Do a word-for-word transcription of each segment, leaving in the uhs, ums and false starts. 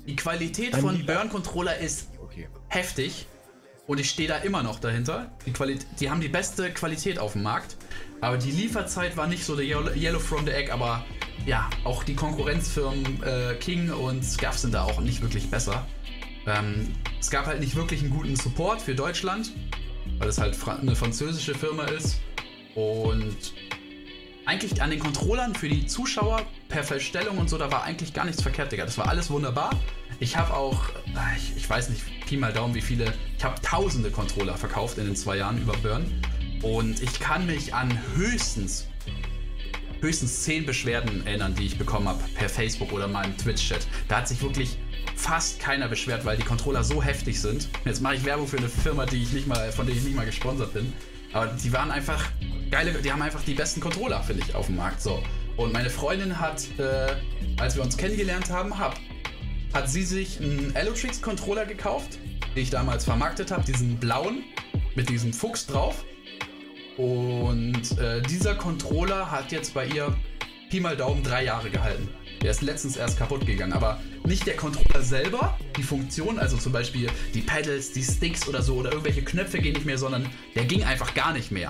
Die Qualität Ein von Lieber. Burn-Controller ist Okay. heftig. Und ich stehe da immer noch dahinter. Die, Quali die haben die beste Qualität auf dem Markt. Aber die Lieferzeit war nicht so der Yellow, Yellow from the Egg. Aber ja, auch die Konkurrenzfirmen äh, King und Scaf sind da auch nicht wirklich besser. Ähm, es gab halt nicht wirklich einen guten Support für Deutschland, weil es halt fra eine französische Firma ist. Und eigentlich an den Controllern für die Zuschauer per Verstellung und so, da war eigentlich gar nichts verkehrt, Digga. Das war alles wunderbar. Ich habe auch, ich, ich weiß nicht, Pi mal Daumen wie viele, ich habe tausende Controller verkauft in den zwei Jahren über Burn. Und ich kann mich an höchstens, höchstens zehn Beschwerden erinnern, die ich bekommen habe per Facebook oder mal im Twitch-Chat. Da hat sich wirklich fast keiner beschwert, weil die Controller so heftig sind. Jetzt mache ich Werbung für eine Firma, die ich nicht mal, von der ich nicht mal gesponsert bin. Aber die waren einfach geile, die haben einfach die besten Controller, finde ich, auf dem Markt. So. Und meine Freundin hat, äh, als wir uns kennengelernt haben, hab, hat sie sich einen Allotrix-Controller gekauft, den ich damals vermarktet habe, diesen blauen, mit diesem Fuchs drauf. Und äh, dieser Controller hat jetzt bei ihr Pi mal Daumen drei Jahre gehalten. Der ist letztens erst kaputt gegangen, aber nicht der Controller selber, die Funktion, also zum Beispiel die Pedals, die Sticks oder so oder irgendwelche Knöpfe gehen nicht mehr, sondern der ging einfach gar nicht mehr.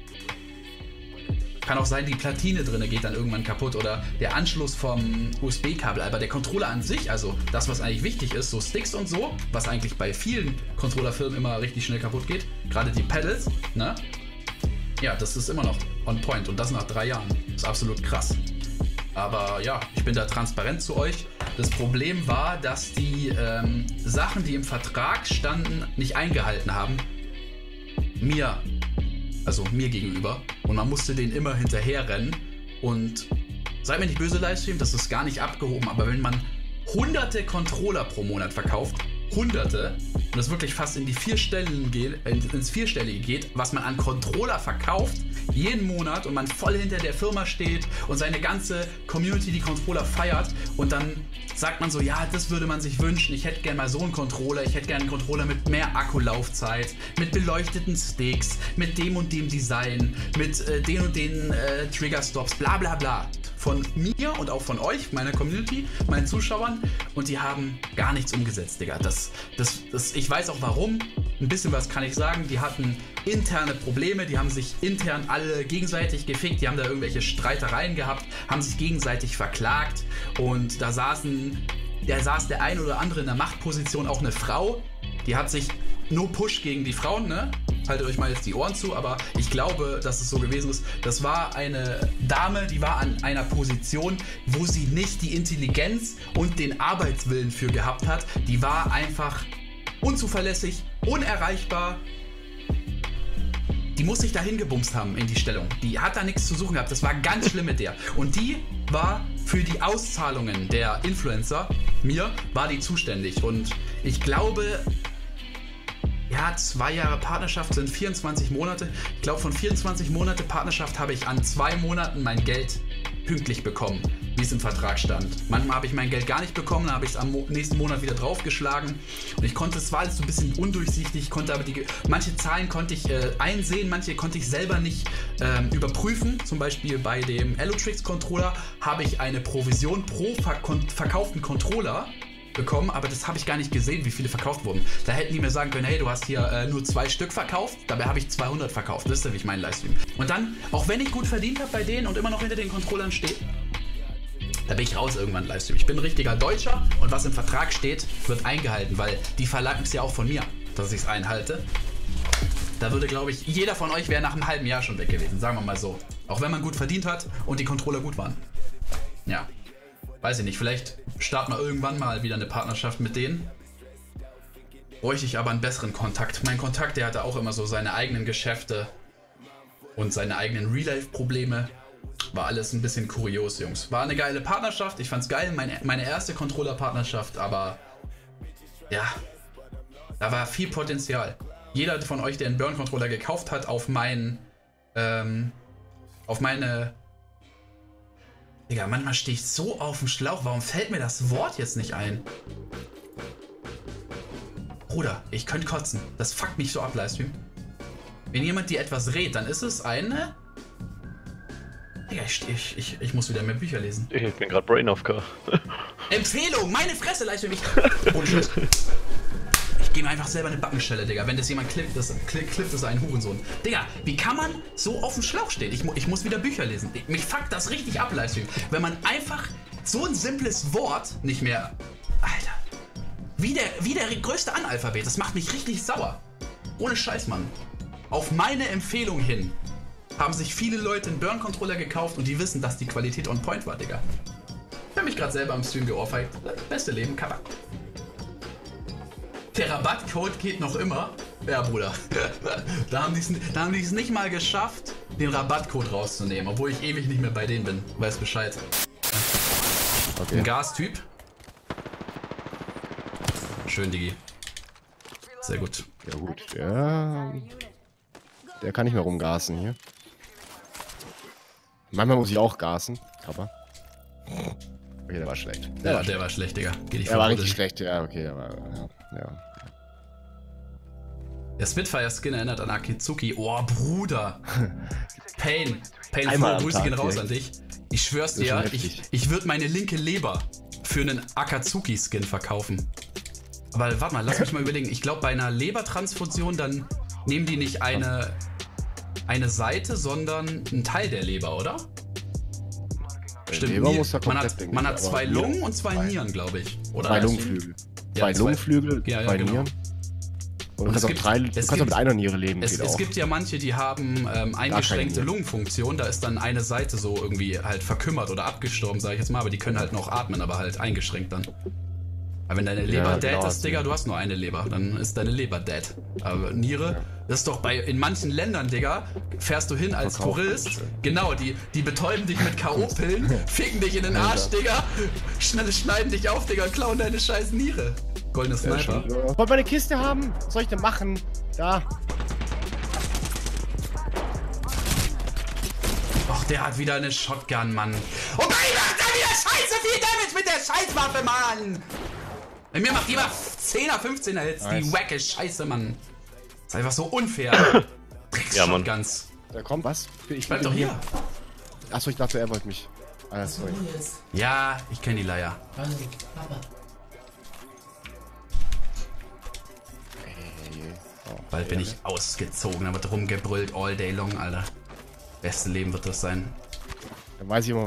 Kann auch sein, die Platine drin geht dann irgendwann kaputt oder der Anschluss vom U S B-Kabel, aber der Controller an sich, also das, was eigentlich wichtig ist, so Sticks und so, was eigentlich bei vielen Controllerfirmen immer richtig schnell kaputt geht, gerade die Pedals, ne? Ja, das ist immer noch on point und das nach drei Jahren. Das ist absolut krass. Aber ja, ich bin da transparent zu euch. Das Problem war, dass die ähm, Sachen, die im Vertrag standen, nicht eingehalten haben. Mir, also mir gegenüber. Und man musste denen immer hinterherrennen. Und seid mir nicht böse, Livestream, das ist gar nicht abgehoben. Aber wenn man hunderte Controller pro Monat verkauft, hunderte, und das wirklich fast in die Vierstelligen geht, ins Vierstellige geht, was man an Controller verkauft, jeden Monat und man voll hinter der Firma steht und seine ganze Community die Controller feiert und dann sagt man so, ja, das würde man sich wünschen, ich hätte gerne mal so einen Controller, ich hätte gerne einen Controller mit mehr Akkulaufzeit, mit beleuchteten Sticks, mit dem und dem Design, mit äh, den und den äh, Triggerstops, bla bla bla. Von mir und auch von euch, meiner Community, meinen Zuschauern, und die haben gar nichts umgesetzt, Digga. Das, das, das, ich weiß auch warum. Ein bisschen was kann ich sagen. Die hatten interne Probleme, die haben sich intern alle gegenseitig gefickt, die haben da irgendwelche Streitereien gehabt, haben sich gegenseitig verklagt und da saßen, da saß der ein oder andere in der Machtposition, auch eine Frau, die hat sich no push gegen die Frauen, ne? Haltet euch mal jetzt die Ohren zu, aber ich glaube, dass es so gewesen ist. Das war eine Dame, die war an einer Position, wo sie nicht die Intelligenz und den Arbeitswillen für gehabt hat. Die war einfach unzuverlässig, unerreichbar. Die muss sich dahin gebumst haben in die Stellung. Die hat da nichts zu suchen gehabt. Das war ganz schlimm mit der. Und die war für die Auszahlungen der Influencer, mir, war die zuständig. Und ich glaube, ja, zwei Jahre Partnerschaft sind vierundzwanzig Monate. Ich glaube, von vierundzwanzig Monate Partnerschaft habe ich an zwei Monaten mein Geld pünktlich bekommen, wie es im Vertrag stand. Manchmal habe ich mein Geld gar nicht bekommen, dann habe ich es am Mo nächsten Monat wieder draufgeschlagen. Und ich konnte, es war alles so ein bisschen undurchsichtig, konnte aber die, manche Zahlen konnte ich äh, einsehen, manche konnte ich selber nicht ähm, überprüfen. Zum Beispiel bei dem Allotrix Controller habe ich eine Provision pro verk verkauften Controller bekommen, aber das habe ich gar nicht gesehen, wie viele verkauft wurden. Da hätten die mir sagen können, hey, du hast hier äh, nur zwei Stück verkauft, dabei habe ich zweihundert verkauft. Wisst ihr, wie ich meinen Livestream. Und dann, auch wenn ich gut verdient habe bei denen und immer noch hinter den Controllern stehe, da bin ich raus irgendwann Livestream. Ich bin ein richtiger Deutscher und was im Vertrag steht, wird eingehalten, weil die verlangen es ja auch von mir, dass ich es einhalte. Da würde, glaube ich, jeder von euch wäre nach einem halben Jahr schon weg gewesen, sagen wir mal so. Auch wenn man gut verdient hat und die Controller gut waren. Ja. Weiß ich nicht, vielleicht starten wir irgendwann mal wieder eine Partnerschaft mit denen. Bräuchte ich aber einen besseren Kontakt. Mein Kontakt, der hatte auch immer so seine eigenen Geschäfte und seine eigenen Real-Life-Probleme. War alles ein bisschen kurios, Jungs. War eine geile Partnerschaft, ich fand's geil, meine, meine erste Controller-Partnerschaft, aber ja, da war viel Potenzial. Jeder von euch, der einen Burn-Controller gekauft hat, auf meinen, ähm, auf meine... Digga, manchmal stehe ich so auf dem Schlauch. Warum fällt mir das Wort jetzt nicht ein? Bruder, ich könnte kotzen. Das fuckt mich so ab, Livestream. Wenn jemand dir etwas rät, dann ist es eine... Digga, ich, ich, ich, ich muss wieder mehr Bücher lesen. Ich bin gerade Brain of Car. Empfehlung, meine Fresse, leiste mich. Bullshit. Ich gebe mir einfach selber eine Backenstelle, Digga. Wenn das jemand klippt, das, klippt, klippt das ein Hurensohn. Digga, wie kann man so auf dem Schlauch stehen? Ich, ich muss wieder Bücher lesen. Ich, mich fuckt das richtig ab, Livestream. Wenn man einfach so ein simples Wort nicht mehr... Alter. Wie der, wie der größte Analphabet. Das macht mich richtig sauer. Ohne Scheiß, Mann. Auf meine Empfehlung hin haben sich viele Leute einen Burn-Controller gekauft und die wissen, dass die Qualität on point war, Digga. Ich hab mich gerade selber am Stream geohrfeigt. Beste Leben, Kappa. Der Rabattcode geht noch immer. Ja, Bruder. da haben die es nicht mal geschafft, den Rabattcode rauszunehmen, obwohl ich ewig nicht mehr bei denen bin. Weiß Bescheid. Okay. Ein Gastyp. Schön, Digi. Sehr gut. Ja gut, ja. Der kann nicht mehr rumgasen hier. Manchmal muss ich auch gasen, aber... Okay, der war schlecht. Der, ja, war, der war schlecht, Digga. Geh dich der war richtig schlecht, ja, okay, aber... Ja, ja. Der Spitfire-Skin erinnert an Akitsuki. Oh, Bruder. Pain. Pain, Einmal Grüße Tag, gehen raus direkt. an dich. Ich schwör's dir, ich, ich würde meine linke Leber für einen Akatsuki-Skin verkaufen. Aber warte mal, lass mich mal überlegen. Ich glaube, bei einer Lebertransfusion, dann nehmen die nicht eine, eine Seite, sondern einen Teil der Leber, oder? Stimmt, Leber Nier, muss ja man komplett hat, denken, man hat zwei aber Lungen und zwei zwei. Nieren, glaube ich. Oder Zwei Lungenflügel. Ja, zwei zwei- Lungenflügel, Ja, ja, zwei genau. Nieren. Und du Und kannst es auch gibt- drei, du es kannst auch gibt- mit einer Niere leben, Es, geht es auch. gibt ja manche, die haben ähm, eingeschränkte Nieren. Lungenfunktion. Da ist dann eine Seite so irgendwie halt verkümmert oder abgestorben, sage ich jetzt mal. Aber die können halt noch atmen, aber halt eingeschränkt dann. Aber wenn deine Leber Ja, dead genau, ist, Digga, ja. du hast nur eine Leber, dann ist deine Leber dead. Aber Niere, das ist doch bei in manchen Ländern, Digga, fährst du hin als Verkauft Tourist. das, ey. Genau, die, die betäuben dich mit K O-Pillen, ficken dich in den Arsch, Digga, schnell schneiden dich auf, Digga, und klauen deine scheiß Niere. Goldene Ja, Sniper. schon. Wollt meine Kiste haben? Was soll ich denn machen? Da. Och, der hat wieder eine Shotgun, Mann. Oh mein Gott, da wieder scheiße viel Damage mit der Scheißwaffe, Mann! Bei mir macht die immer zehner, fünfzehner Hits, die Nice. wacke Scheiße, Mann. Ist einfach so unfair. Ja, Mann. Shotguns. Da kommt was? Ich Bleib bin doch hier. Achso, ich dachte, er wollte mich. Ah, sorry. Ja, ich kenne die Leier. Oh, Bald bin ich ausgezogen, da wird rumgebrüllt all day long, Alter. Beste Leben wird das sein. Dann weiß ich immer.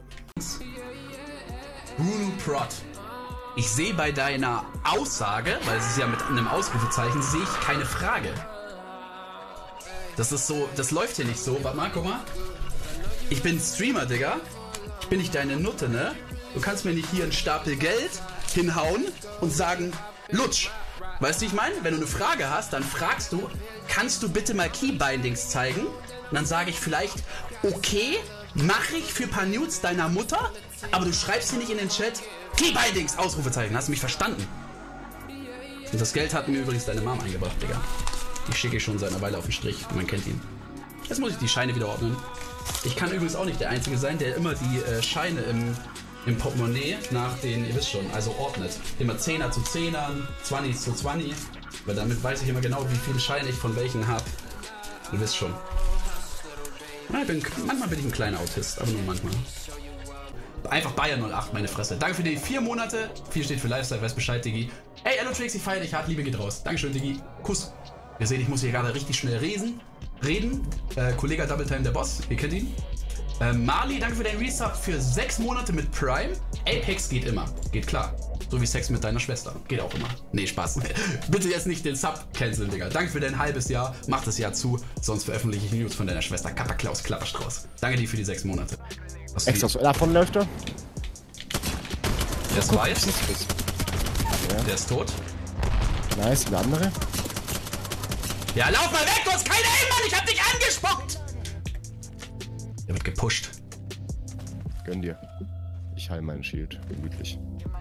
Bruno Prot. Ich sehe bei deiner Aussage, weil es ist ja mit einem Ausrufezeichen, sehe ich keine Frage. Das ist so, das läuft hier nicht so. Warte mal, guck mal. Ich bin Streamer, Digga. Ich bin nicht deine Nutte, ne? Du kannst mir nicht hier einen Stapel Geld hinhauen und sagen, lutsch. Weißt du, wie ich meine? Wenn du eine Frage hast, dann fragst du, kannst du bitte mal Keybindings zeigen? Und dann sage ich vielleicht, okay, mache ich für ein paar Nudes deiner Mutter, aber du schreibst hier nicht in den Chat, Keybindings, Ausrufezeichen. Hast du mich verstanden? Und das Geld hat mir übrigens deine Mom eingebracht, Digga. Die schicke ich schon seit einer Weile auf den Strich. Man kennt ihn. Jetzt muss ich die Scheine wieder ordnen. Ich kann übrigens auch nicht der Einzige sein, der immer die äh, Scheine im, im Portemonnaie nach den, ihr wisst schon, also ordnet. Immer Zehner zu Zehnern, Zwannis zu Zwanni. Weil damit weiß ich immer genau, wie viele Scheine ich von welchen habe. Ihr wisst schon. Ja, ich bin, manchmal bin ich ein kleiner Autist, aber nur manchmal. Einfach Bayern null acht, meine Fresse. Danke für die vier Monate. vier steht für Lifestyle, weiß Bescheid, Diggi. Hey, Allotrix, ich feiere dich hart, Liebe geht raus. Dankeschön, Diggi. Kuss. Ihr seht, ich muss hier gerade richtig schnell reden. Reden. Äh, Kollege Double Time, der Boss. Ihr kennt ihn. Äh, Marley, danke für deinen Resub für sechs Monate mit Prime. Apex geht immer. Geht klar. So wie Sex mit deiner Schwester. Geht auch immer. Nee, Spaß. Bitte jetzt nicht den Sub canceln, Digga. Danke für dein halbes Jahr. Mach das Jahr zu, sonst veröffentliche ich News von deiner Schwester. Kappa Klaus Klapperstrauß. Danke dir für die sechs Monate. Was Extra so. Davon läuft er. Der ist weiß. Ja. Der ist tot. Nice, der andere. Ja, lauf mal weg, du hast keine Aim, Mann, ich hab dich angespuckt! Der wird gepusht. Gönn dir. Ich heile meinen Shield. Gemütlich.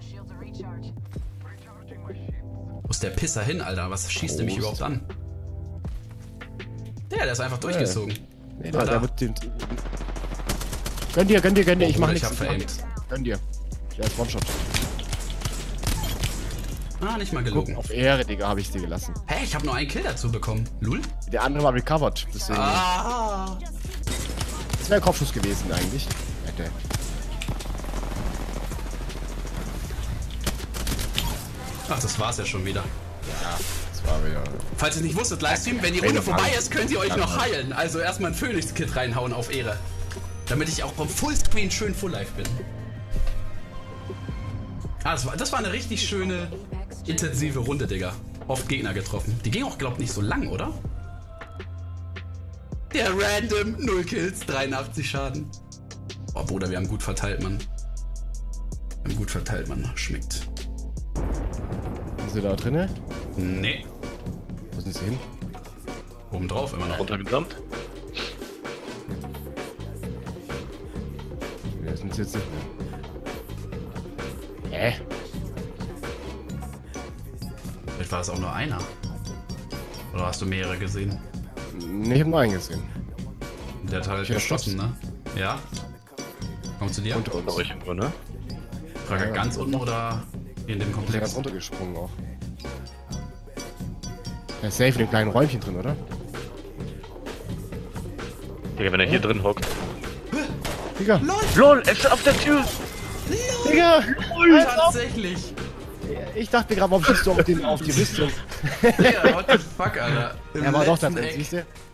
Wo ist der Pisser hin, Alter? Was schießt der mich überhaupt an? Der, der ist einfach durchgezogen. Nee, Ah, der, da. der wird den. Gönn dir, gönn dir, gönn dir. Ich Oh, mach ich nichts. hab ich mach veraimt. nichts. Gönn dir. Der ist One-Shot. Ah, nicht mal Guck, gelogen. auf Ehre, Digga, habe ich dir gelassen. Hä, ich hab nur einen Kill dazu bekommen. Lul? Der andere war recovered. Deswegen. Ah. Das wäre Kopfschuss gewesen eigentlich. Hätte. Ach, das war's ja schon wieder. Ja, das war wieder. Falls ihr nicht wusstet, Livestream, wenn die Runde vorbei ist, könnt ihr euch noch heilen. Also erstmal ein Phoenix-Kit reinhauen auf Ehre. Damit ich auch beim Fullscreen schön Full Life bin. Ah, das war, das war eine richtig schöne, intensive Runde, Digga. Oft Gegner getroffen. Die ging auch, glaub nicht so lang, oder? Der Random, null Kills, dreiundachtzig Schaden. Oh, Bruder, wir haben gut verteilt, Mann. Wir haben gut verteilt, Mann. Schmeckt. Sind sie da drinnen? Nee. Wo sind sie hin? Oben drauf immer noch. Runtergesamt. Wer sind sie jetzt nicht mehr? Hä? Vielleicht war es auch nur einer. Oder hast du mehrere gesehen? Nee, ich hab nur einen gesehen. Der hat halt Ich hab geschossen, ne? Ja. Kommt zu dir? Unter uns. Bei euch irgendwo, ne? Frage Ja. ganz unten oder in dem Der ist Komplex? runtergesprungen auch. Der ist safe in dem kleinen Räumchen drin, oder? Digga, wenn er hier drin hockt. Digga! LOL, er ist auf der Tür! Digga! Tatsächlich! Ich dachte gerade, warum schießt du auf, den, auf die Rüstung? Digga, what the fuck, Alter? Im Er war doch da letzten drin, Eck. siehst du?